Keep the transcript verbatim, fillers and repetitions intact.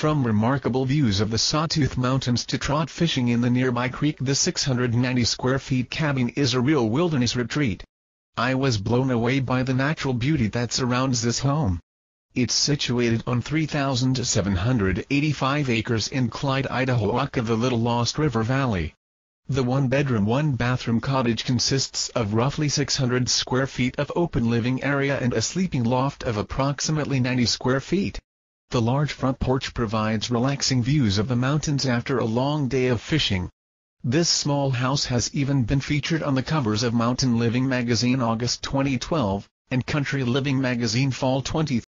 From remarkable views of the Sawtooth Mountains to trout fishing in the nearby creek, the six hundred ninety square feet cabin is a real wilderness retreat. I was blown away by the natural beauty that surrounds this home. It's situated on three thousand seven hundred eighty-five acres in Clyde, Idaho, of the Little Lost River Valley. The one-bedroom, one-bathroom cottage consists of roughly six hundred square feet of open living area and a sleeping loft of approximately ninety square feet. The large front porch provides relaxing views of the mountains after a long day of fishing. This small house has even been featured on the covers of Mountain Living magazine August twenty twelve, and Country Living magazine Fall twenty